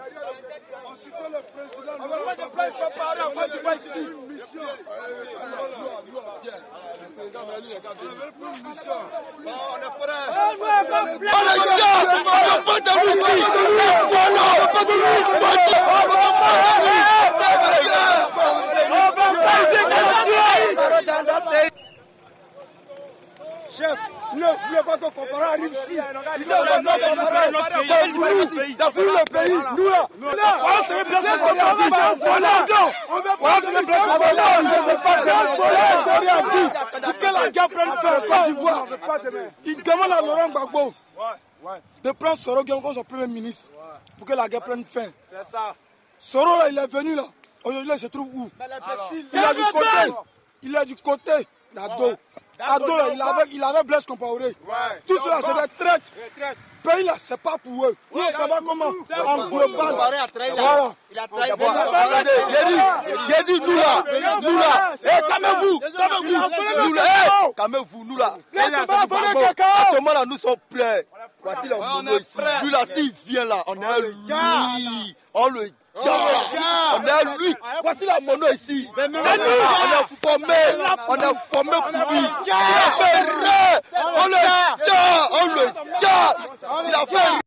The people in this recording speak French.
On soutient le président. On ne va pas parler, on ne pas ici. Une mission. On est prêts. Chef, ne voulez pas que Compaoré arrive ici. Ils sont dans notre pays. Ça brûle le pays. Nous là, on se déplace pour que la guerre prenne fin en Côte d'Ivoire. Il demande à Laurent Gbagbo de prendre Soro comme son premier ministre pour que la guerre prenne fin. C'est ça. Soro là, il est venu là. Aujourd'hui, il se trouve où? Il est du côté d'Ado. Ado, là, il avait Blaise Compaoré. Tout cela, c'est des traites. Pays là, c'est pas pour eux. Nous, on va comment? En global. Voilà. Il a trahi. J'ai dit, nous là. Calmez-vous, nous là. À ce moment-là, nous sommes prêts. Voici la mono ici. Lui là, s'il vient là, on est lui. On le on est lui. Voici la mono ici. On est formé pour lui. Il a fait rien. On le tient. Il a fait